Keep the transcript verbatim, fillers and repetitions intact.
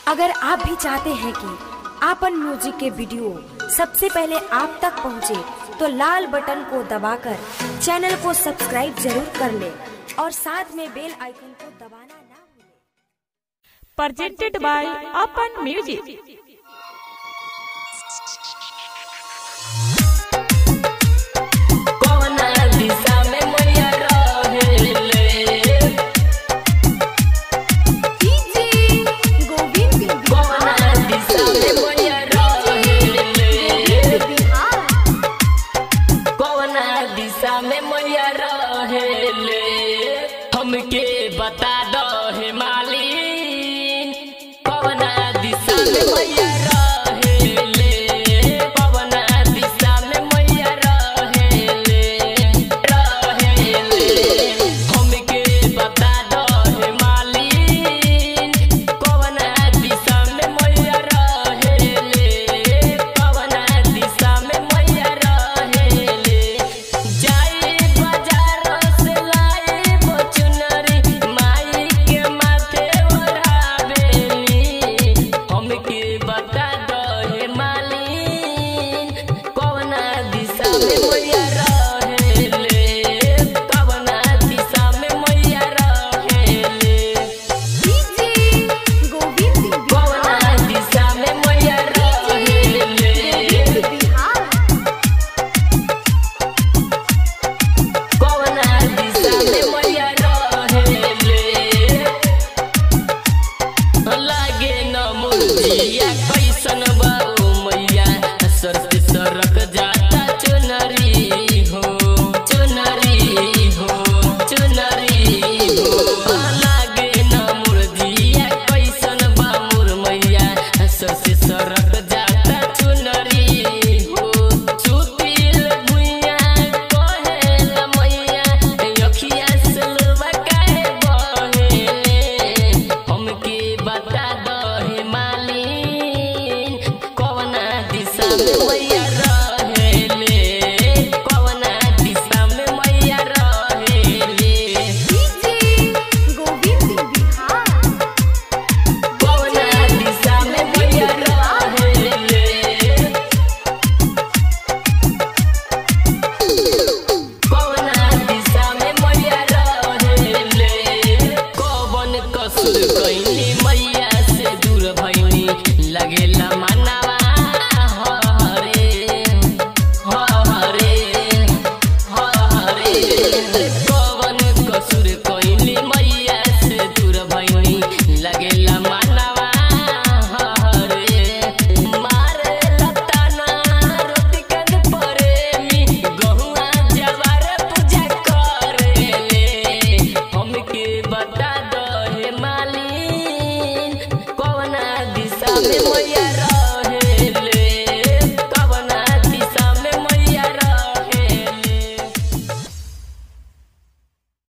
अगर आप भी चाहते हैं कि आपन म्यूजिक के वीडियो सबसे पहले आप तक पहुंचे, तो लाल बटन को दबाकर चैनल को सब्सक्राइब जरूर कर ले और साथ में बेल आइकन को दबाना ना भूलें। प्रेजेंटेड बाय अपन म्यूजिक। हमके बता दो हे मालिन कवना दिशा में मैया रहेले, कवना दिशा में मैया रहेले रहेले। हमके बता दो हे मालिन कवना दिशा में मैया रहेले, कवना दिशा में मैया रहेले। जाई बाजार से लाई चुनरी माई के माथे ओढ़ावेली। हमके बता दो हे मालिन कवना दिशा में मैया रहेले, कवना दिशा में मैया रहेले। कवना दिशा में मैया रहेले, कवना दिशा में मैया लागे न मुर्जिया कैसन बा ओ मैया, सर से सरक जाता चुनरी हो चुनरी हो चुनरी हो। लागे न मुर्जिया कैसन बा मोर मैया, सर से सरक जाता चुनरी हो। सुतिल भुइया कहेल मैया, अखिया से लुबा काहे बहेले। हमके बता दो हे मालिन कवना दिशा में मैया रहेले, कवना दिशा में मैया रहेले। कवना दिशा में मैया रहेले, कवना दिशा में मैया रहेले। कवन कसूर कइली मैया से दूर भइनी, लगेला मनवा हरे हरे हरे। कवन कसूर कइली मैया से दूर भइनी, लगेला मनवा हरे। मारे लताना रोटी कंद परेमी, गहुआ जवार पूजा करेले। हमके बता दो हे मालिन कवना दिशा में मैया